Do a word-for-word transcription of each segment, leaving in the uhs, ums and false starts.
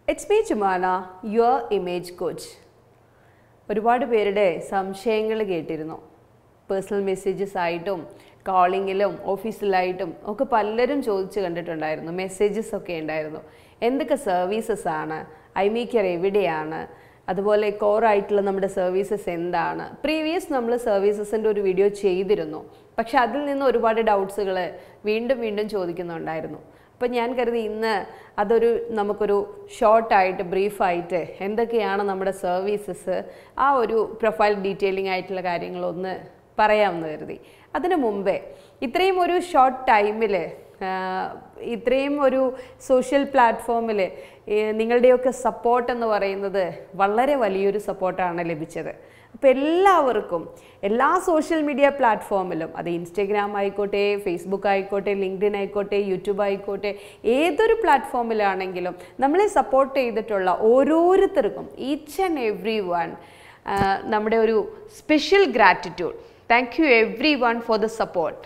It's me, Jumana, your image coach. ഒരുപാട് പേരുടെ സംശയങ്ങൾ കേട്ടിരുന്നു. പേഴ്സണൽ മെസ്സേജസ് ആയിട്ടും കോളിങ്ങിലും ഓഫീസിലായിട്ടും ഒക്കെ പലരും ചോദിച്ചു കണ്ടിട്ടുണ്ടായിരുന്നു. മെസ്സേജസ് ഒക്കെ ഉണ്ടായിരുന്നു. എന്തൊക്കെ സർവീസസ് ആണ്, ഐമേക്കർ എവിടെയാണ്, അതുപോലെ കോർ ആയിട്ടുള്ള നമ്മുടെ സർവീസസ് എന്താണ്. പ്രീവിയസ് നമ്മൾ സർവീസസിൻ്റെ ഒരു വീഡിയോ ചെയ്തിരുന്നു. പക്ഷെ അതിൽ നിന്ന് ഒരുപാട് ഡൗട്ട്സുകൾ വീണ്ടും വീണ്ടും ചോദിക്കുന്നുണ്ടായിരുന്നു. അപ്പോൾ ഞാൻ കരുതി ഇന്ന് അതൊരു നമുക്കൊരു ഷോർട്ടായിട്ട് ബ്രീഫായിട്ട് എന്തൊക്കെയാണ് നമ്മുടെ സർവീസസ്, ആ ഒരു പ്രൊഫൈൽ ഡീറ്റെയിലിംഗ് ആയിട്ടുള്ള കാര്യങ്ങളൊന്ന് പറയാമെന്ന് കരുതി. അതിനു മുമ്പേ ഇത്രയും ഒരു ഷോർട്ട് ടൈമിൽ ഇത്രയും ഒരു സോഷ്യൽ പ്ലാറ്റ്ഫോമിൽ നിങ്ങളുടെയൊക്കെ സപ്പോർട്ട് എന്ന് പറയുന്നത് വളരെ വലിയൊരു സപ്പോർട്ടാണ് ലഭിച്ചത്. അപ്പോൾ എല്ലാവർക്കും എല്ലാ സോഷ്യൽ മീഡിയ പ്ലാറ്റ്ഫോമിലും, അത് ഇൻസ്റ്റഗ്രാം ആയിക്കോട്ടെ, ഫേസ്ബുക്ക് ആയിക്കോട്ടെ, ലിങ്ക്ഡിൻ ആയിക്കോട്ടെ, യൂട്യൂബ് ആയിക്കോട്ടെ, ഏതൊരു പ്ലാറ്റ്ഫോമിലാണെങ്കിലും നമ്മളെ സപ്പോർട്ട് ചെയ്തിട്ടുള്ള ഓരോരുത്തർക്കും ഈച്ച് ആൻഡ് എവ്രി വൺ നമ്മുടെ ഒരു special gratitude. Thank you everyone for the support.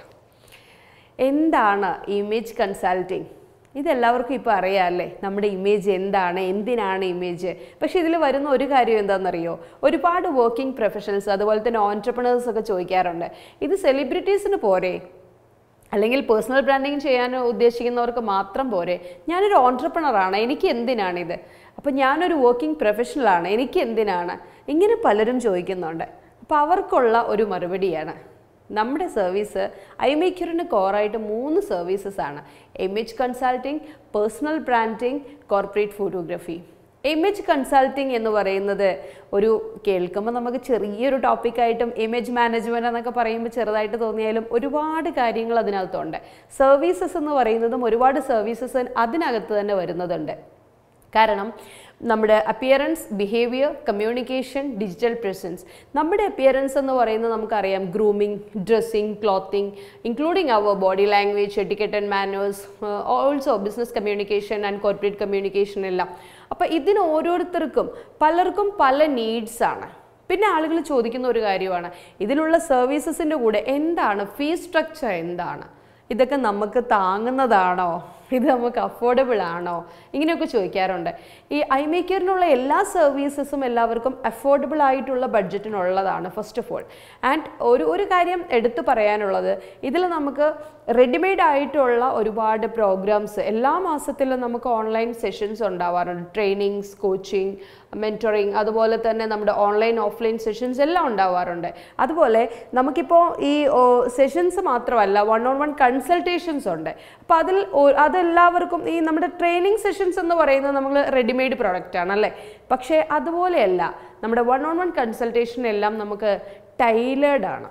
എന്താണ് ഇമേജ് കൺസൾട്ടിങ്? ഇതെല്ലാവർക്കും ഇപ്പോൾ അറിയാമല്ലേ, നമ്മുടെ ഇമേജ് എന്താണ്, എന്തിനാണ് ഇമേജ്. പക്ഷേ ഇതിൽ വരുന്ന ഒരു കാര്യം എന്താണെന്നറിയോ, ഒരുപാട് വർക്കിംഗ് പ്രൊഫഷണൽസ് അതുപോലെ തന്നെ ഓൺട്രപ്രണേഴ്സ് ഒക്കെ ചോദിക്കാറുണ്ട്, ഇത് സെലിബ്രിറ്റീസിന് പോരെ, അല്ലെങ്കിൽ പേഴ്സണൽ ബ്രാൻഡിങ് ചെയ്യാൻ ഉദ്ദേശിക്കുന്നവർക്ക് മാത്രം പോരെ, ഞാനൊരു ഓൺട്രപ്രണറാണ്, എനിക്ക് എന്തിനാണിത്, അപ്പോൾ ഞാനൊരു വർക്കിംഗ് പ്രൊഫഷണലാണ്, എനിക്ക് എന്തിനാണ്, ഇങ്ങനെ പലരും ചോദിക്കുന്നുണ്ട്. അപ്പോൾ അവർക്കുള്ള ഒരു മറുപടിയാണ് നമ്മുടെ സർവീസ്. ഐമേക്കറിന് കോറായിട്ട് മൂന്ന് സർവീസസ് ആണ്: image consulting, personal branding, corporate photography. Image consulting എന്ന് പറയുന്നത് ഒരു കേൾക്കുമ്പോൾ നമുക്ക് ചെറിയൊരു ടോപ്പിക്കായിട്ടും ഇമേജ് മാനേജ്മെൻറ്റ് എന്നൊക്കെ പറയുമ്പോൾ ചെറുതായിട്ട് തോന്നിയാലും ഒരുപാട് കാര്യങ്ങൾ അതിനകത്തുണ്ട്. സർവീസസ് എന്ന് പറയുന്നതും ഒരുപാട് സർവീസസ് അതിനകത്ത് തന്നെ വരുന്നതുണ്ട്. കാരണം നമ്മുടെ appearance, behaviour, communication, digital presence. നമ്മുടെ അപ്പിയറൻസ് എന്ന് പറയുന്നത് നമുക്കറിയാം, grooming, dressing, clothing, including our body language, etiquette and manners, also business communication and corporate communication എല്ലാം. അപ്പോൾ ഇതിന് ഓരോരുത്തർക്കും പലർക്കും പല നീഡ്സാണ്. പിന്നെ ആളുകൾ ചോദിക്കുന്ന ഒരു കാര്യമാണ്, ഇതിലുള്ള സർവീസസിൻ്റെ കൂടെ എന്താണ് ഫീസ് സ്ട്രക്ചർ, എന്താണ്, ഇതൊക്കെ നമുക്ക് താങ്ങുന്നതാണോ, ഇത് നമുക്ക് അഫോർഡബിൾ ആണോ, ഇങ്ങനെയൊക്കെ ചോദിക്കാറുണ്ട്. ഈ ഐമേക്കറിനുള്ള എല്ലാ സർവീസസും എല്ലാവർക്കും അഫോർഡബിൾ ആയിട്ടുള്ള ബഡ്ജറ്റിനുള്ളതാണ് ഫസ്റ്റ് ഓഫ് ഓൾ. ആൻഡ് ഒരു ഒരു കാര്യം എടുത്തു പറയാനുള്ളത്, ഇതിൽ നമുക്ക് റെഡിമെയ്ഡ് ആയിട്ടുള്ള ഒരുപാട് പ്രോഗ്രാംസ് എല്ലാ മാസത്തിലും നമുക്ക് ഓൺലൈൻ സെഷൻസ് ഉണ്ടാവാറുണ്ട്. ട്രെയിനിങ്സ്, കോച്ചിങ്, മെൻറ്ററിങ്, അതുപോലെ തന്നെ നമ്മുടെ ഓൺലൈൻ ഓഫ്ലൈൻ സെഷൻസ് എല്ലാം ഉണ്ടാവാറുണ്ട്. അതുപോലെ നമുക്കിപ്പോൾ ഈ സെഷൻസ് മാത്രമല്ല, വൺ ഓൺ വൺ കൺസൾട്ടേഷൻസ് ഉണ്ട്. അപ്പോൾ അതിൽ അതെല്ലാവർക്കും ഈ നമ്മുടെ ട്രെയിനിങ് സെഷൻസ് എന്ന് പറയുന്നത് നമ്മൾ റെഡിമെയ്ഡ് പ്രോഡക്റ്റ് ആണ് അല്ലേ. പക്ഷേ അതുപോലെയല്ല, നമ്മുടെ വൺ ഓൺ വൺ കൺസൾട്ടേഷൻ എല്ലാം നമുക്ക് ടൈലേർഡ് ആണ്.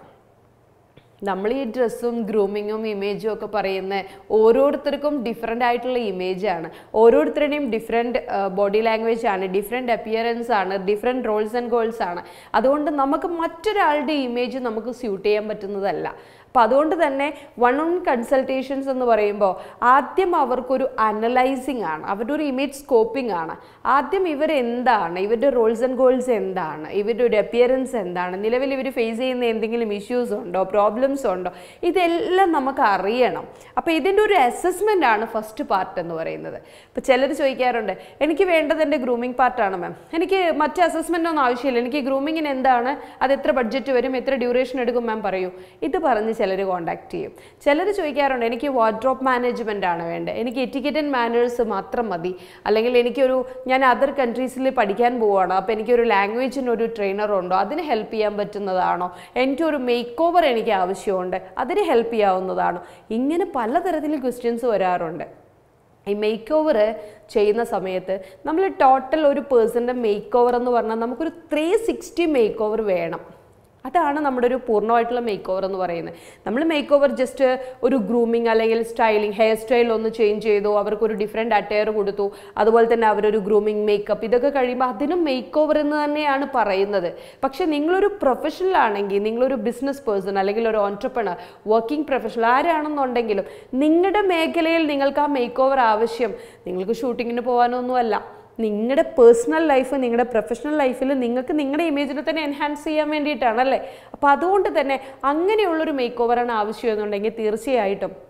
നമ്മൾ ഈ ഡ്രസ്സും ഗ്രൂമിങ്ങും ഇമേജും ഒക്കെ പറയുന്ന ഓരോരുത്തർക്കും ഡിഫറെൻ്റ് ആയിട്ടുള്ള ഇമേജാണ്, ഓരോരുത്തരുടെയും ഡിഫറെൻറ്റ് ബോഡി ലാംഗ്വേജ് ആണ്, ഡിഫറെൻറ്റ് അപ്പിയറൻസ് ആണ്, ഡിഫറെൻറ്റ് റോൾസ് ആൻഡ് ഗോൾസ് ആണ്. അതുകൊണ്ട് നമുക്ക് മറ്റൊരാളുടെ ഇമേജ് നമുക്ക് സ്യൂട്ട് ചെയ്യാൻ പറ്റുന്നതല്ല. അപ്പോൾ അതുകൊണ്ട് തന്നെ വൺ ഓൺ കൺസൾട്ടേഷൻസ് എന്ന് പറയുമ്പോൾ ആദ്യം അവർക്കൊരു അനലൈസിങ് ആണ്, അവരുടെ ഒരു ഇമേജ് സ്കോപ്പിംഗ് ആണ്. ആദ്യം ഇവരെന്താണ്, ഇവരുടെ റോൾസ് ആൻഡ് ഗോൾസ് എന്താണ്, ഇവരുടെ ഒരു അപ്പിയറൻസ് എന്താണ്, നിലവിൽ ഇവർ ഫേസ് ചെയ്യുന്ന എന്തെങ്കിലും ഇഷ്യൂസ് ഉണ്ടോ, പ്രോബ്ലംസ് ഉണ്ടോ, ഇതെല്ലാം നമുക്ക് അറിയണം. അപ്പോൾ ഇതിൻ്റെ ഒരു അസസ്മെൻ്റ് ആണ് ഫസ്റ്റ് പാർട്ട് എന്ന് പറയുന്നത്. ഇപ്പോൾ ചിലർ ചോദിക്കാറുണ്ട്, എനിക്ക് വേണ്ടത് എൻ്റെ ഗ്രൂമിങ് പാർട്ടാണ് മാം, എനിക്ക് മറ്റ് അസസ്മെൻ്റ് ഒന്നും ആവശ്യമില്ല, എനിക്ക് ഗ്രൂമിങ്ങിന് എന്താണ്, അത് എത്ര ബഡ്ജറ്റ് വരും, എത്ര ഡ്യൂറേഷൻ എടുക്കും മാം പറയൂ. ഇത് പറഞ്ഞ് ചിലർ കോൺടാക്ട് ചെയ്യും. ചിലർ ചോദിക്കാറുണ്ട്, എനിക്ക് വാർഡ്രോബ് മാനേജ്മെൻ്റ് ആണ് വേണ്ടത്, എനിക്ക് എറ്റിക്കറ്റ് ആൻഡ് മാനേഴ്സ് മാത്രം മതി, അല്ലെങ്കിൽ എനിക്കൊരു ഞാൻ അതർ കൺട്രീസിൽ പഠിക്കാൻ പോവുകയാണ്, അപ്പോൾ എനിക്കൊരു ലാംഗ്വേജിനൊരു ട്രെയിനർ ഉണ്ടോ, അതിന് ഹെൽപ്പ് ചെയ്യാൻ പറ്റുന്നതാണോ, എനിക്ക് ഒരു മേക്ക് ഓവർ എനിക്ക് ആവശ്യമുണ്ട്, അതിന് ഹെൽപ്പ് ചെയ്യാവുന്നതാണോ, ഇങ്ങനെ പലതരത്തിൽ ക്വസ്റ്റ്യൻസ് വരാറുണ്ട്. ഈ മേക്ക് ഓവർ ചെയ്യുന്ന സമയത്ത് നമ്മൾ ടോട്ടൽ ഒരു പേഴ്സൻ്റെ മേക്ക് ഓവർ എന്ന് പറഞ്ഞാൽ നമുക്കൊരു ത്രീ സിക്സ്റ്റി മേക്ക് ഓവർ വേണം. അതാണ് നമ്മുടെ ഒരു പൂർണ്ണമായിട്ടുള്ള മേക്ക് ഓവർ എന്ന് പറയുന്നത്. നമ്മൾ മേക്ക് ഓവർ ജസ്റ്റ് ഒരു ഗ്രൂമിങ് അല്ലെങ്കിൽ സ്റ്റൈലിംഗ്, ഹെയർ സ്റ്റൈൽ ഒന്ന് ചേഞ്ച് ചെയ്തു, അവർക്കൊരു ഡിഫറെൻറ്റ് അറ്റയർ കൊടുത്തു, അതുപോലെ തന്നെ അവരൊരു ഗ്രൂമിങ്, മേക്കപ്പ്, ഇതൊക്കെ കഴിയുമ്പോൾ അതിനും മേക്ക് ഓവർ എന്ന് തന്നെയാണ് പറയുന്നത്. പക്ഷേ നിങ്ങളൊരു പ്രൊഫഷണൽ ആണെങ്കിൽ, നിങ്ങളൊരു ബിസിനസ് പേഴ്സൺ അല്ലെങ്കിൽ ഒരു ഓൺട്രപ്രണർ, വർക്കിംഗ് പ്രൊഫഷണൽ ആരാണെന്നുണ്ടെങ്കിലും നിങ്ങളുടെ മേഖലയിൽ നിങ്ങൾക്ക് ആ മേക്ക് ഓവർ ആവശ്യം, നിങ്ങൾക്ക് ഷൂട്ടിങ്ങിന് പോകാനൊന്നുമല്ല, നിങ്ങളുടെ പേഴ്സണൽ ലൈഫ്, നിങ്ങളുടെ പ്രൊഫഷണൽ ലൈഫിൽ നിങ്ങൾക്ക് നിങ്ങളുടെ ഇമേജിനെ തന്നെ എൻഹാൻസ് ചെയ്യാൻ വേണ്ടിയിട്ടാണ് അല്ലേ. അപ്പോൾ അതുകൊണ്ട് തന്നെ അങ്ങനെയുള്ളൊരു മേക്ക് ഓവറാണ് ആവശ്യം എന്നുണ്ടെങ്കിൽ തീർച്ചയായിട്ടും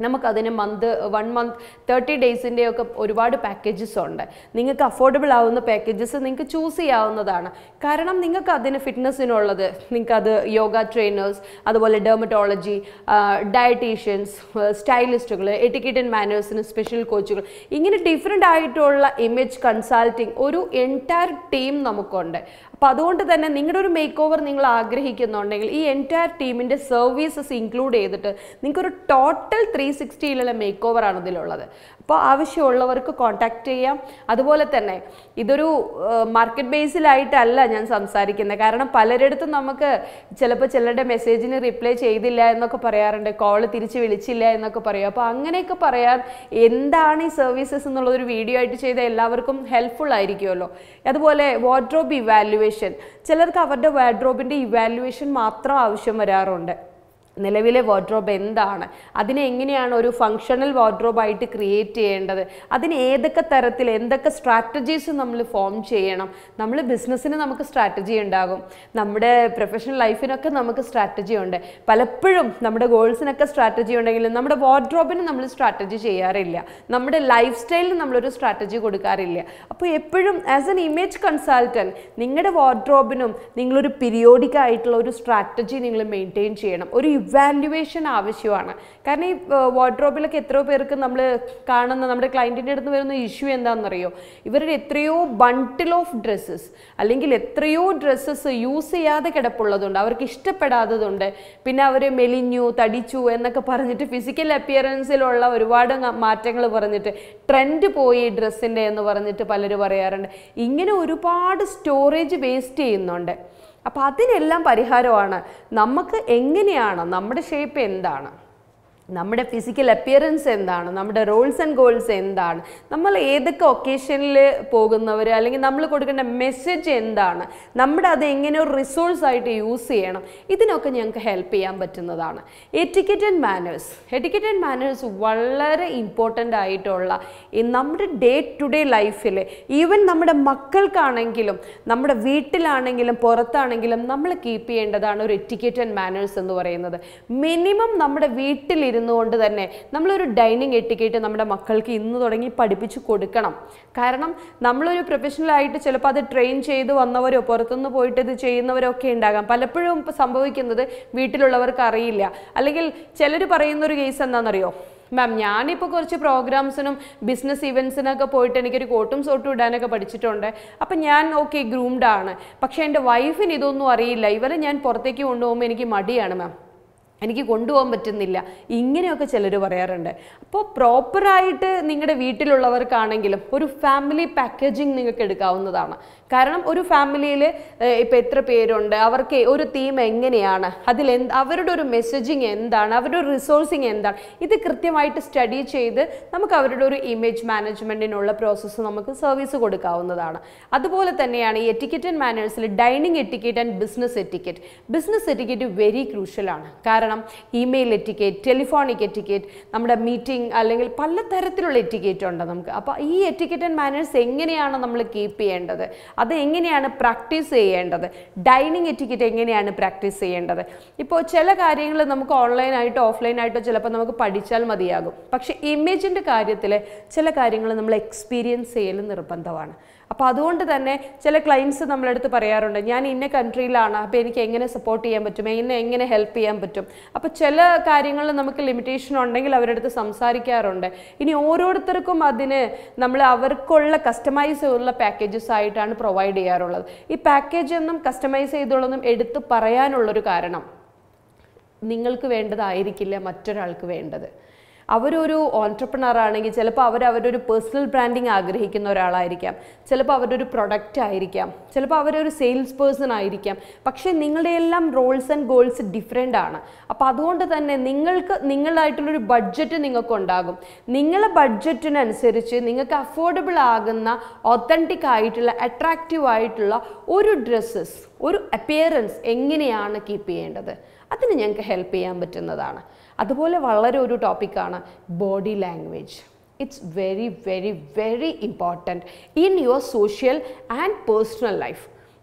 നമുക്കതിന് മന്ത് വൺ മന്ത് തേർട്ടി ഡേയ്സിൻ്റെ ഒക്കെ ഒരുപാട് പാക്കേജസ് ഉണ്ട്. നിങ്ങൾക്ക് അഫോർഡബിൾ ആവുന്ന പാക്കേജസ് നിങ്ങൾക്ക് ചൂസ് ചെയ്യാവുന്നതാണ്. കാരണം നിങ്ങൾക്ക് അതിന് ഫിറ്റ്നസ്സിനുള്ളത്, നിങ്ങൾക്കത് യോഗ ട്രെയിനേഴ്സ്, അതുപോലെ ഡെർമറ്റോളജി, ഡയറ്റീഷ്യൻസ്, സ്റ്റൈലിസ്റ്റുകൾ, എറ്റിക്കറ്റ് ആൻഡ് മാനേഴ്സിന് സ്പെഷ്യൽ കോച്ചുകൾ, ഇങ്ങനെ ഡിഫറെൻ്റ് ആയിട്ടുള്ള ഇമേജ് കൺസൾട്ടിങ് ഒരു എൻറ്റയർ ടീം നമുക്കുണ്ട്. അപ്പോൾ അതുകൊണ്ട് തന്നെ നിങ്ങളുടെ ഒരു മേക്ക് ഓവർ നിങ്ങൾ ആഗ്രഹിക്കുന്നുണ്ടെങ്കിൽ ഈ എൻറ്റയർ ടീമിൻ്റെ സർവീസസ് ഇൻക്ലൂഡ് ചെയ്തിട്ട് നിങ്ങൾക്കൊരു ടോട്ടൽ ത്രീ സിക്സ്റ്റിയിലുള്ള മേക്ക് ഓവർ ആണ് ഇതിലുള്ളത്. അപ്പോൾ ആവശ്യമുള്ളവർക്ക് കോൺടാക്റ്റ് ചെയ്യാം. അതുപോലെ തന്നെ ഇതൊരു മാർക്കറ്റ് ബേസിലായിട്ടല്ല ഞാൻ സംസാരിക്കുന്നത്. കാരണം പലരിടത്തും നമുക്ക് ചിലപ്പോൾ ചിലരുടെ മെസ്സേജിന് റിപ്ലൈ ചെയ്തില്ല എന്നൊക്കെ പറയാറുണ്ട്, കോൾ തിരിച്ച് വിളിച്ചില്ല എന്നൊക്കെ പറയും. അപ്പോൾ അങ്ങനെയൊക്കെ പറയാൻ എന്താണ് ഈ സർവീസസ് എന്നുള്ളൊരു വീഡിയോ ആയിട്ട് ചെയ്താൽ എല്ലാവർക്കും ഹെൽപ്ഫുൾ ആയിരിക്കുമല്ലോ. അതുപോലെ വാർഡ്രോബ് ഇവാലുവേഷൻ, ചിലർക്ക് അവരുടെ വാർഡ്രോബിൻ്റെ ഇവാലുവേഷൻ മാത്രം ആവശ്യം വരാറുണ്ട്. നിലവിലെ വാർഡ്രോബ് എന്താണ്, അതിനെ എങ്ങനെയാണ് ഒരു ഫങ്ഷണൽ വാർഡ്രോബായിട്ട് ക്രിയേറ്റ് ചെയ്യേണ്ടത്, അതിന് ഏതൊക്കെ തരത്തിൽ എന്തൊക്കെ സ്ട്രാറ്റജീസ് നമ്മൾ ഫോം ചെയ്യണം. നമ്മൾ ബിസിനസ്സിന് നമുക്ക് സ്ട്രാറ്റജി ഉണ്ടാകും, നമ്മുടെ പ്രൊഫഷണൽ ലൈഫിനൊക്കെ നമുക്ക് സ്ട്രാറ്റജി ഉണ്ട്. പലപ്പോഴും നമ്മുടെ ഗോൾസിനൊക്കെ സ്ട്രാറ്റജി ഉണ്ടെങ്കിലും നമ്മുടെ വാർഡ്രോബിന് നമ്മൾ സ്ട്രാറ്റജി ചെയ്യാറില്ല, നമ്മുടെ ലൈഫ് സ്റ്റൈലിന് നമ്മളൊരു സ്ട്രാറ്റജി കൊടുക്കാറില്ല. അപ്പോൾ എപ്പോഴും ആസ് എൻ ഇമേജ് കൺസൾട്ടൻറ്റ് നിങ്ങളുടെ വാർഡ്രോബിനും നിങ്ങളൊരു പീരിയോഡിക് ആയിട്ടുള്ള ഒരു സ്ട്രാറ്റജി നിങ്ങൾ മെയിൻറ്റെയിൻ ചെയ്യണം. ഒരു ഇവാലുവേഷൻ ആവശ്യമാണ്. കാരണം ഈ വാർഡ്രോബിലൊക്കെ എത്രയോ പേർക്ക് നമ്മൾ കാണുന്ന നമ്മുടെ ക്ലയൻറ്റിൻ്റെ അടുത്ത് വരുന്ന ഇഷ്യൂ എന്താണെന്നറിയോ, ഇവരുടെ എത്രയോ ബണ്ടിൽ ഓഫ് ഡ്രസ്സസ് അല്ലെങ്കിൽ എത്രയോ ഡ്രസ്സസ് യൂസ് ചെയ്യാതെ കിടപ്പുള്ളതുണ്ട്, അവർക്ക് ഇഷ്ടപ്പെടാത്തതുണ്ട്. പിന്നെ അവർ മെലിഞ്ഞു തടിച്ചു എന്നൊക്കെ പറഞ്ഞിട്ട് ഫിസിക്കൽ അപ്പിയറൻസിലുള്ള ഒരുപാട് മാറ്റങ്ങൾ പറഞ്ഞിട്ട് ട്രെൻഡ് പോയി ഡ്രസ്സിൻ്റെ എന്ന് പറഞ്ഞിട്ട് പലരും പറയാറുണ്ട്. ഇങ്ങനെ ഒരുപാട് സ്റ്റോറേജ് വേസ്റ്റ് ചെയ്യുന്നുണ്ട്. അപ്പോൾ അതിനെല്ലാം പരിഹാരമാണ് നമുക്ക് എങ്ങനെയാണ് നമ്മുടെ ഷേപ്പ് എന്താണ്, നമ്മുടെ ഫിസിക്കൽ അപ്പിയറൻസ് എന്താണ്, നമ്മുടെ റോൾസ് ആൻഡ് ഗോൾസ് എന്താണ്, നമ്മൾ ഏതൊക്കെ ഒക്കേഷനിൽ പോകുന്നവർ അല്ലെങ്കിൽ നമ്മൾ കൊടുക്കേണ്ട മെസ്സേജ് എന്താണ്, നമ്മുടെ അത് എങ്ങനെ ഒരു റിസോഴ്സ് ആയിട്ട് യൂസ് ചെയ്യണം, ഇതിനൊക്കെ ഞങ്ങൾക്ക് ഹെൽപ്പ് ചെയ്യാൻ പറ്റുന്നതാണ്. Etiquette and manners, etiquette and manners വളരെ ഇമ്പോർട്ടൻ്റ് ആയിട്ടുള്ള നമ്മുടെ ഡേ ടു ഡേ ലൈഫിൽ ഈവൻ നമ്മുടെ മക്കൾക്കാണെങ്കിലും നമ്മുടെ വീട്ടിലാണെങ്കിലും പുറത്താണെങ്കിലും നമ്മൾ കീപ്പ് ചെയ്യേണ്ടതാണ് ഒരു എറ്റിക്കറ്റ് ആൻഡ് മാനേഴ്സ് എന്ന് പറയുന്നത്. മിനിമം നമ്മുടെ വീട്ടിലിരുന്ന് കൊണ്ട് തന്നെ നമ്മളൊരു ഡൈനിങ് എറ്റിക്കേറ്റ് നമ്മുടെ മക്കൾക്ക് ഇന്ന് തുടങ്ങി പഠിപ്പിച്ചു കൊടുക്കണം. കാരണം നമ്മളൊരു പ്രൊഫഷണലായിട്ട് ചിലപ്പോൾ അത് ട്രെയിൻ ചെയ്ത് വന്നവരോ പുറത്തുനിന്ന് പോയിട്ട് ഇത് ചെയ്യുന്നവരോ ഒക്കെ ഉണ്ടാകാം. പലപ്പോഴും സംഭവിക്കുന്നത് വീട്ടിലുള്ളവർക്ക് അറിയില്ല. അല്ലെങ്കിൽ ചിലർ പറയുന്നൊരു കേസ് എന്താണെന്നറിയോ, മാം ഞാനിപ്പോൾ കുറച്ച് പ്രോഗ്രാംസിനും ബിസിനസ് ഇവൻസിനൊക്കെ പോയിട്ട് എനിക്കൊരു കോട്ടും സോട്ടും ഇടാനൊക്കെ പഠിച്ചിട്ടുണ്ട്, അപ്പം ഞാൻ ഓക്കെ ഗ്രൂംഡ് ആണ്, പക്ഷേ എൻ്റെ വൈഫിന് ഇതൊന്നും അറിയില്ല, ഇവരെ ഞാൻ പുറത്തേക്ക് കൊണ്ടുപോകുമ്പോൾ എനിക്ക് മടിയാണ് മാം, എനിക്ക് കൊണ്ടുപോകാൻ പറ്റുന്നില്ല, ഇങ്ങനെയൊക്കെ ചിലർ പറയാറുണ്ട്. അപ്പോൾ പ്രോപ്പറായിട്ട് നിങ്ങളുടെ വീട്ടിലുള്ളവർക്കാണെങ്കിലും ഒരു ഫാമിലി പാക്കേജിങ് നിങ്ങൾക്ക് എടുക്കാവുന്നതാണ്. കാരണം ഒരു ഫാമിലിയിൽ ഇപ്പോൾ എത്ര പേരുണ്ട്, അവർക്ക് ഒരു തീം എങ്ങനെയാണ്, അതിൽ എന്ത് അവരുടെ ഒരു മെസ്സേജിങ് എന്താണ്, അവരുടെ ഒരു റിസോഴ്സിങ് എന്താണ്, ഇത് കൃത്യമായിട്ട് സ്റ്റഡി ചെയ്ത് നമുക്ക് അവരുടെ ഒരു ഇമേജ് മാനേജ്മെൻറ്റിനുള്ള പ്രോസസ്സ് നമുക്ക് സർവീസ് കൊടുക്കാവുന്നതാണ്. അതുപോലെ തന്നെയാണ് ഈ എറ്റിക്കറ്റ് ആൻഡ് മാനേഴ്സിൽ dining etiquette and business etiquette. Business etiquette very ക്രൂഷ്യലാണ്. കാരണം ഇമെയിൽ എറ്റിക്കേറ്റ്, ടെലിഫോണിക് എറ്റിക്കേറ്റ്, നമ്മുടെ മീറ്റിംഗ് അല്ലെങ്കിൽ പലതരത്തിലുള്ള എറ്റിക്കേറ്റ് ഉണ്ട് നമുക്ക്. അപ്പോൾ ഈ എറ്റിക്കറ്റ് ആൻഡ് മാനേഴ്സ് എങ്ങനെയാണ് നമ്മൾ കീപ്പ് ചെയ്യേണ്ടത്, അത് എങ്ങനെയാണ് പ്രാക്ടീസ് ചെയ്യേണ്ടത്, ഡൈനിങ് എറ്റിക്കറ്റ് എങ്ങനെയാണ് പ്രാക്ടീസ് ചെയ്യേണ്ടത്. ഇപ്പോൾ ചില കാര്യങ്ങൾ നമുക്ക് ഓൺലൈനായിട്ടോ ഓഫ്ലൈനായിട്ടോ ചിലപ്പോൾ നമുക്ക് പഠിച്ചാൽ മതിയാകും. പക്ഷേ ഇമേജിൻ്റെ കാര്യത്തിൽ ചില കാര്യങ്ങൾ നമ്മൾ എക്സ്പീരിയൻസ് ചെയ്യൽ നിർബന്ധമാണ്. അപ്പോൾ അതുകൊണ്ട് തന്നെ ചില ക്ലയൻസ് നമ്മളടുത്ത് പറയാറുണ്ട്, ഞാൻ ഇന്ന കൺട്രിയിലാണ്, അപ്പോൾ എനിക്ക് എങ്ങനെ സപ്പോർട്ട് ചെയ്യാൻ പറ്റും, എന്നെ എങ്ങനെ ഹെൽപ്പ് ചെയ്യാൻ പറ്റും. അപ്പോൾ ചില കാര്യങ്ങളിൽ നമുക്ക് ലിമിറ്റേഷൻ ഉണ്ടെങ്കിൽ അവരുടെ അടുത്ത് സംസാരിക്കാറുണ്ട്. ഇനി ഓരോരുത്തർക്കും അതിന് നമ്മൾ അവർക്കുള്ള കസ്റ്റമൈസ് ഉള്ള പാക്കേജസ് ആയിട്ടാണ് പ്രൊവൈഡ് ചെയ്യാറുള്ളത്. ഈ പാക്കേജ് ഒന്നും കസ്റ്റമൈസ് ചെയ്തുള്ളതും എടുത്ത് പറയാനുള്ളൊരു കാരണം നിങ്ങൾക്ക് വേണ്ടതായിരിക്കില്ല മറ്റൊരാൾക്ക് വേണ്ടത്. അവരൊരു ഓൺട്രപ്രണർ ആണെങ്കിൽ ചിലപ്പോൾ അവർ അവരുടെ ഒരു പേഴ്സണൽ ബ്രാൻഡിങ് ആഗ്രഹിക്കുന്ന ഒരാളായിരിക്കാം, ചിലപ്പോൾ അവരുടെ ഒരു പ്രൊഡക്റ്റ് ആയിരിക്കാം, ചിലപ്പോൾ അവരൊരു സെയിൽസ് പേഴ്സൺ ആയിരിക്കാം. പക്ഷേ നിങ്ങളുടെ എല്ലാം റോൾസ് ആൻഡ് ഗോൾസ് ഡിഫറെൻ്റ് ആണ്. അപ്പോൾ അതുകൊണ്ട് തന്നെ നിങ്ങൾക്ക് നിങ്ങളായിട്ടുള്ളൊരു ബഡ്ജറ്റ് നിങ്ങൾക്കുണ്ടാകും. നിങ്ങളെ ബഡ്ജറ്റിനനുസരിച്ച് നിങ്ങൾക്ക് അഫോർഡബിൾ ആകുന്ന ഒത്തൻറ്റിക് ആയിട്ടുള്ള അട്രാക്റ്റീവ് ആയിട്ടുള്ള ഒരു ഡ്രസ്സസ്, ഒരു അപ്പിയറൻസ് എങ്ങനെയാണ് കീപ്പ് ചെയ്യേണ്ടത്, അതിന് ഞങ്ങൾക്ക് ഹെൽപ്പ് ചെയ്യാൻ പറ്റുന്നതാണ്. അതുപോലെ വളരെ ഒരു ടോപ്പിക്കാണ് body language. It's very very very important in your social and personal life.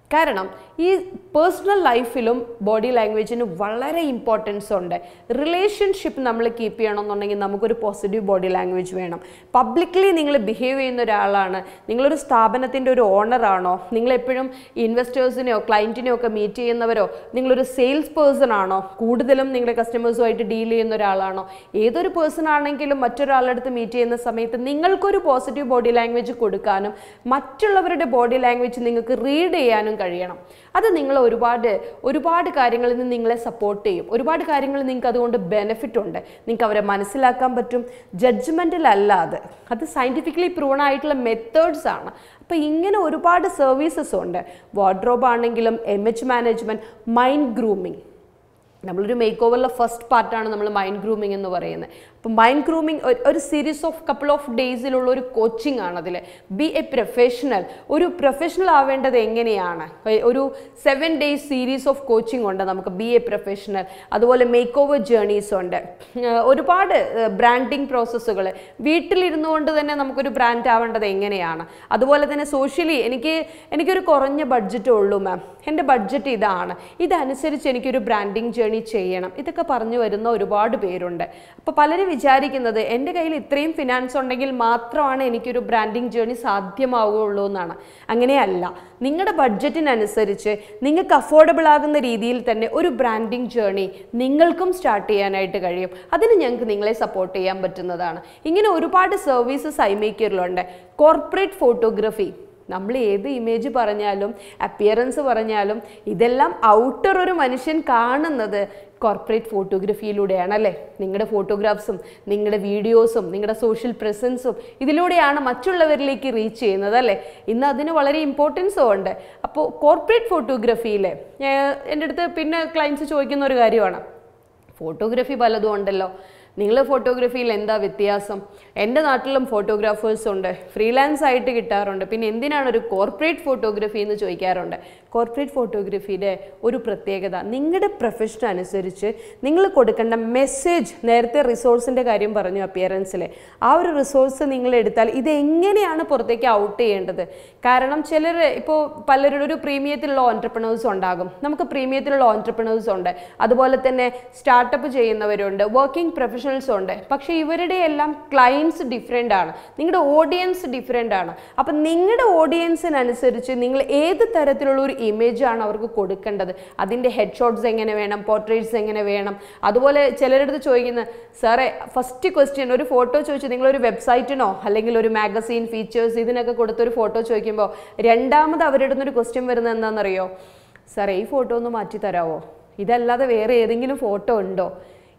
കാരണം ഈ പേഴ്സണൽ ലൈഫിലും ബോഡി ലാംഗ്വേജിന് വളരെ ഇമ്പോർട്ടൻസ് ഉണ്ട്. റിലേഷൻഷിപ്പ് നമ്മൾ കീപ്പ് ചെയ്യണമെന്നുണ്ടെങ്കിൽ നമുക്കൊരു പോസിറ്റീവ് ബോഡി ലാംഗ്വേജ് വേണം. പബ്ലിക്കലി നിങ്ങൾ ബിഹേവ് ചെയ്യുന്ന ഒരാളാണ്, നിങ്ങളൊരു സ്ഥാപനത്തിൻ്റെ ഒരു ഓണറാണോ, നിങ്ങളെപ്പോഴും ഇൻവെസ്റ്റേഴ്സിനെയോ ക്ലയൻറ്റിനെയോ ഒക്കെ മീറ്റ് ചെയ്യുന്നവരോ, നിങ്ങളൊരു സെയിൽസ് പേഴ്സൺ ആണോ, കൂടുതലും നിങ്ങളുടെ കസ്റ്റമേഴ്സുമായിട്ട് ഡീൽ ചെയ്യുന്ന ഒരാളാണോ, ഏതൊരു പേഴ്സൺ ആണെങ്കിലും മറ്റൊരാളുടെ അടുത്ത് മീറ്റ് ചെയ്യുന്ന സമയത്ത് നിങ്ങൾക്കൊരു പോസിറ്റീവ് ബോഡി ലാംഗ്വേജ് കൊടുക്കാനും മറ്റുള്ളവരുടെ ബോഡി ലാംഗ്വേജ് നിങ്ങൾക്ക് റീഡ് ചെയ്യാനും കഴിയണം. അത് നിങ്ങൾ ഒരുപാട് ഒരുപാട് കാര്യങ്ങളിൽ നിന്ന് നിങ്ങളെ സപ്പോർട്ട് ചെയ്യും. ഒരുപാട് കാര്യങ്ങൾ നിങ്ങൾക്ക് അതുകൊണ്ട് ബെനിഫിറ്റ് ഉണ്ട്. നിങ്ങൾക്ക് അവരെ മനസ്സിലാക്കാൻ പറ്റും. ജഡ്ജ്മെൻറ്റിലല്ലാതെ അത് സയൻറ്റിഫിക്കലി പ്രൂവൺ ആയിട്ടുള്ള മെത്തേഡ്സ് ആണ്. അപ്പോൾ ഇങ്ങനെ ഒരുപാട് സർവീസസ് ഉണ്ട്. വാർഡ്രോബ് ആണെങ്കിലും ഇമേജ് മാനേജ്മെൻറ്റ്, മൈൻഡ് ഗ്രൂമിങ്. നമ്മളൊരു മേക്ക് ഓവറിലെ ഫസ്റ്റ് പാർട്ടാണ് നമ്മൾ മൈൻഡ് ഗ്രൂമിങ് എന്ന് പറയുന്നത്. അപ്പോൾ മൈൻഡ് ഗ്രൂമിങ് ഒരു സീരീസ് ഓഫ് കപ്പിൾ ഓഫ് ഡേയ്സിലുള്ള ഒരു കോച്ചിങ് ആണ്. അതിൽ ബി എ പ്രൊഫഷണൽ, ഒരു പ്രൊഫഷണൽ ആവേണ്ടത് എങ്ങനെയാണ്, ഒരു seven days series of coaching ഉണ്ട് നമുക്ക് ബി എ പ്രൊഫഷണൽ. അതുപോലെ മേക്ക് ഓവർ ജേർണീസ് ഉണ്ട്. ഒരുപാട് ബ്രാൻഡിങ് പ്രോസസ്സുകൾ, വീട്ടിലിരുന്നു കൊണ്ട് തന്നെ നമുക്കൊരു ബ്രാൻഡ് ആവേണ്ടത് എങ്ങനെയാണ്. അതുപോലെ തന്നെ സോഷ്യലി എനിക്ക് എനിക്കൊരു കുറഞ്ഞ ബഡ്ജറ്റേ ഉള്ളൂ മാം, എൻ്റെ ബഡ്ജറ്റ് ഇതാണ്, ഇതനുസരിച്ച് എനിക്കൊരു ബ്രാൻഡിങ് ജേർണി ചെയ്യണം, ഇതൊക്കെ പറഞ്ഞു വരുന്ന ഒരുപാട് പേരുണ്ട്. അപ്പോൾ പലരും വിചാരിക്കുന്നത് എൻ്റെ കയ്യിൽ ഇത്രയും ഫിനാൻസ് ഉണ്ടെങ്കിൽ മാത്രമാണ് എനിക്കൊരു ബ്രാൻഡിങ് ജേർണി സാധ്യമാവുകയുള്ളൂ എന്നാണ്. അങ്ങനെയല്ല. നിങ്ങളുടെ ബഡ്ജറ്റിനനുസരിച്ച് നിങ്ങൾക്ക് അഫോർഡബിൾ ആകുന്ന രീതിയിൽ തന്നെ ഒരു ബ്രാൻഡിങ് ജേർണി നിങ്ങൾക്കും സ്റ്റാർട്ട് ചെയ്യാനായിട്ട് കഴിയും. അതിന് ഞങ്ങൾക്ക് നിങ്ങളെ സപ്പോർട്ട് ചെയ്യാൻ പറ്റുന്നതാണ്. ഇങ്ങനെ ഒരുപാട് സർവീസസ് ഐമേക്കറിലുണ്ട്. കോർപ്പറേറ്റ് ഫോട്ടോഗ്രാഫി, നമ്മൾ ഏത് ഇമേജ് പറഞ്ഞാലും അപ്പിയറൻസ് പറഞ്ഞാലും ഇതെല്ലാം ഔട്ടർ ഒരു മനുഷ്യൻ കാണുന്നത് കോർപ്പറേറ്റ് ഫോട്ടോഗ്രാഫിയിലൂടെയാണ് അല്ലേ. നിങ്ങളുടെ ഫോട്ടോഗ്രാഫ്സും നിങ്ങളുടെ വീഡിയോസും നിങ്ങളുടെ സോഷ്യൽ പ്രസൻസും ഇതിലൂടെയാണ് മറ്റുള്ളവരിലേക്ക് റീച്ച് ചെയ്യുന്നത് അല്ലേ. ഇന്ന് അതിന് വളരെ ഇമ്പോർട്ടൻസും ഉണ്ട്. അപ്പോൾ കോർപ്പറേറ്റ് ഫോട്ടോഗ്രാഫിയിൽ എൻ്റെ അടുത്ത് പിന്നെ ക്ലയൻറ്റ്സ് ചോദിക്കുന്ന ഒരു കാര്യമാണ്, ഫോട്ടോഗ്രാഫി പലതും ഉണ്ടല്ലോ, നിങ്ങൾ ഫോട്ടോഗ്രാഫിയിൽ എന്താ വ്യത്യാസം? എൻ്റെ നാട്ടിലും ഫോട്ടോഗ്രാഫേഴ്സ് ഉണ്ട്, ഫ്രീലാൻസ് ആയിട്ട് കിട്ടാറുണ്ട്, പിന്നെ എന്തിനാണ് ഒരു കോർപ്പറേറ്റ് ഫോട്ടോഗ്രാഫി എന്ന് ചോദിക്കാറുണ്ട്. കോർപ്പറേറ്റ് ഫോട്ടോഗ്രാഫിയുടെ ഒരു പ്രത്യേകത, നിങ്ങളുടെ പ്രൊഫഷൻ അനുസരിച്ച് നിങ്ങൾ കൊടുക്കേണ്ട മെസ്സേജ്, നേരത്തെ റിസോഴ്സിൻ്റെ കാര്യം പറഞ്ഞു അപ്പിയറൻസിൽ, ആ ഒരു റിസോഴ്സ് നിങ്ങൾ എടുത്താൽ ഇത് എങ്ങനെയാണ് പുറത്തേക്ക് ഔട്ട് ചെയ്യേണ്ടത്. കാരണം ചിലർ ഇപ്പോൾ പലരുടെ ഒരു പ്രീമിയത്തിലുള്ള ഓൺട്രപ്രണേഴ്സ് ഉണ്ടാകും, നമുക്ക് പ്രീമിയത്തിലുള്ള ഓൺട്രപ്രണേഴ്സ് ഉണ്ട്, അതുപോലെ തന്നെ സ്റ്റാർട്ടപ്പ് ചെയ്യുന്നവരുണ്ട്, വർക്കിംഗ് പ്രൊഫഷണൽസ് ഉണ്ട്. പക്ഷേ ഇവരുടെ എല്ലാം ക്ലയൻസ് ഡിഫറെൻ്റ് ആണ്, നിങ്ങളുടെ ഓഡിയൻസ് ഡിഫറെൻ്റ് ആണ്. അപ്പം നിങ്ങളുടെ ഓഡിയൻസിനനുസരിച്ച് നിങ്ങൾ ഏത് തരത്തിലുള്ള ഒരു ഇമേജ് ആണ് അവർക്ക് കൊടുക്കേണ്ടത്, അതിൻ്റെ ഹെഡ് ഷോട്ട്സ് എങ്ങനെ വേണം, പോർട്രേറ്റ്സ് എങ്ങനെ വേണം. അതുപോലെ ചിലരടുത്ത് ചോദിക്കുന്നത്, സാറേ ഫസ്റ്റ് ക്വസ്റ്റ്യൻ ഒരു ഫോട്ടോ ചോദിച്ചു നിങ്ങളൊരു വെബ്സൈറ്റിനോ അല്ലെങ്കിൽ ഒരു മാഗസീൻ ഫീച്ചേഴ്സ് ഇതിനൊക്കെ കൊടുത്തൊരു ഫോട്ടോ ചോദിക്കുമ്പോൾ രണ്ടാമത് അവരുടെ അടുത്തൊരു ക്വസ്റ്റ്യൻ വരുന്നത് എന്താണെന്നറിയോ, സാറേ ഈ ഫോട്ടോ ഒന്ന് മാറ്റി തരാമോ, ഇതല്ലാതെ വേറെ ഏതെങ്കിലും ഫോട്ടോ ഉണ്ടോ.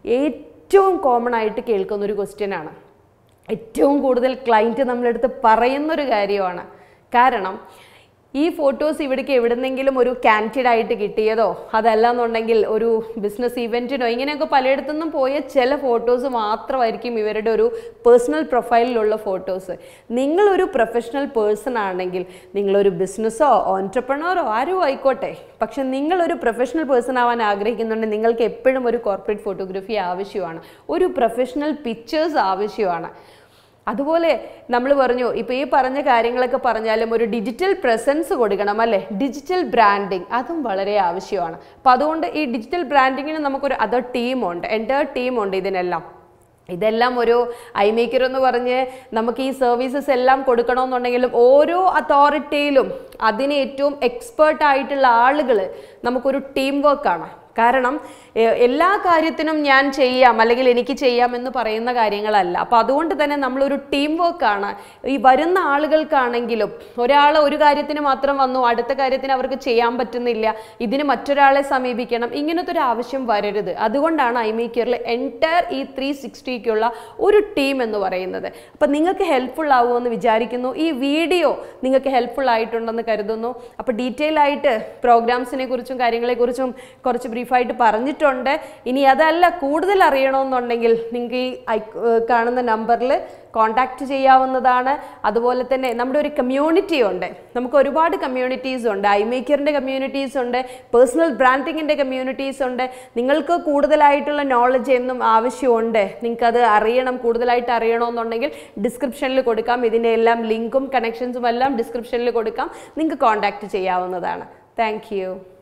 ഏറ്റവും കോമൺ ആയിട്ട് കേൾക്കുന്നൊരു ക്വസ്റ്റ്യൻ ആണ്, ഏറ്റവും കൂടുതൽ ക്ലയൻറ്റ് നമ്മളെടുത്ത് പറയുന്നൊരു കാര്യമാണ്. കാരണം ഈ ഫോട്ടോസ് ഇവിടേക്ക് എവിടെന്നെങ്കിലും ഒരു കാൻഡിഡ് ആയിട്ട് കിട്ടിയതോ അതല്ലാന്നുണ്ടെങ്കിൽ ഒരു ബിസിനസ് ഇവൻറ്റിനോ ഇങ്ങനെയൊക്കെ പലയിടത്തുനിന്നും പോയ ചില ഫോട്ടോസ് മാത്രമായിരിക്കും ഇവരുടെ ഒരു പേഴ്സണൽ പ്രൊഫൈലിലുള്ള ഫോട്ടോസ്. നിങ്ങളൊരു പ്രൊഫഷണൽ പേഴ്സൺ ആണെങ്കിൽ, നിങ്ങളൊരു ബിസിനസ്സോ ഓൺട്രപ്രണറോ ആരും ആയിക്കോട്ടെ, പക്ഷെ നിങ്ങളൊരു പ്രൊഫഷണൽ പേഴ്സൺ ആവാൻ ആഗ്രഹിക്കുന്നുണ്ടെങ്കിൽ നിങ്ങൾക്ക് എപ്പോഴും ഒരു കോർപ്പറേറ്റ് ഫോട്ടോഗ്രാഫി ആവശ്യമാണ്, ഒരു പ്രൊഫഷണൽ പിക്ചേഴ്സ് ആവശ്യമാണ്. അതുപോലെ നമ്മൾ പറഞ്ഞു, ഇപ്പോൾ ഈ പറഞ്ഞ കാര്യങ്ങളൊക്കെ പറഞ്ഞാലും ഒരു ഡിജിറ്റൽ പ്രസൻസ് കൊടുക്കണം അല്ലേ, ഡിജിറ്റൽ ബ്രാൻഡിങ് അതും വളരെ ആവശ്യമാണ്. അപ്പോൾ അതുകൊണ്ട് ഈ ഡിജിറ്റൽ ബ്രാൻഡിങ്ങിന് നമുക്കൊരു അതർ ടീമുണ്ട്, എൻ്റയർ ടീമുണ്ട് ഇതിനെല്ലാം. ഇതെല്ലാം ഒരു ഐമേക്കർ എന്ന് പറഞ്ഞ് നമുക്ക് ഈ സർവീസസ് എല്ലാം കൊടുക്കണമെന്നുണ്ടെങ്കിലും ഓരോ അതോറിറ്റിയിലും അതിന് ഏറ്റവും എക്സ്പേർട്ട് ആയിട്ടുള്ള ആളുകൾ നമുക്കൊരു ടീം വർക്കാണ്. കാരണം എല്ലാ കാര്യത്തിനും ഞാൻ ചെയ്യാം അല്ലെങ്കിൽ എനിക്ക് ചെയ്യാം എന്ന് പറയുന്ന കാര്യങ്ങളല്ല. അപ്പോൾ അതുകൊണ്ട് തന്നെ നമ്മളൊരു ടീം വർക്കാണ്. ഈ വരുന്ന ആളുകൾക്കാണെങ്കിലും ഒരാൾ ഒരു കാര്യത്തിന് മാത്രം വന്നു, അടുത്ത കാര്യത്തിന് അവർക്ക് ചെയ്യാൻ പറ്റുന്നില്ല, ഇതിന് മറ്റൊരാളെ സമീപിക്കണം, ഇങ്ങനത്തെ ഒരു ആവശ്യം വരരുത്. അതുകൊണ്ടാണ് ഐമേക്കറിൽ എൻറ്റയർ ഈ ത്രീ സിക്സ്റ്റിക്കുള്ള ഒരു ടീം എന്ന് പറയുന്നത്. അപ്പം നിങ്ങൾക്ക് ഹെൽപ്ഫുൾ ആവുമെന്ന് വിചാരിക്കുന്നു. ഈ വീഡിയോ നിങ്ങൾക്ക് ഹെൽപ്ഫുൾ ആയിട്ടുണ്ടെന്ന് കരുതുന്നു. അപ്പോൾ ഡീറ്റെയിൽ ആയിട്ട് പ്രോഗ്രാംസിനെ കുറിച്ചും കാര്യങ്ങളെക്കുറിച്ചും കുറച്ച് ബ്രീഫായിട്ട് പറഞ്ഞിട്ടുണ്ട്. ഇനി അതല്ല കൂടുതൽ അറിയണമെന്നുണ്ടെങ്കിൽ നിങ്ങൾക്ക് ഈ കാണുന്ന നമ്പറിൽ കോൺടാക്റ്റ് ചെയ്യാവുന്നതാണ്. അതുപോലെ തന്നെ നമ്മുടെ ഒരു കമ്മ്യൂണിറ്റി ഉണ്ട്, നമുക്ക് ഒരുപാട് കമ്മ്യൂണിറ്റീസ് ഉണ്ട്. ഐമേക്കറിൻ്റെ കമ്മ്യൂണിറ്റീസ് ഉണ്ട്, പേഴ്സണൽ ബ്രാൻഡിങ്ങിൻ്റെ കമ്മ്യൂണിറ്റീസ് ഉണ്ട്. നിങ്ങൾക്ക് കൂടുതലായിട്ടുള്ള നോളജ് എന്നും ആവശ്യമുണ്ട്, നിങ്ങൾക്കത് അറിയണം, കൂടുതലായിട്ട് അറിയണമെന്നുണ്ടെങ്കിൽ ഡിസ്ക്രിപ്ഷനിൽ കൊടുക്കാം. ഇതിൻ്റെ എല്ലാം ലിങ്കും കണക്ഷൻസും എല്ലാം ഡിസ്ക്രിപ്ഷനിൽ കൊടുക്കാം, നിങ്ങൾക്ക് കോൺടാക്റ്റ് ചെയ്യാവുന്നതാണ്. Thank U.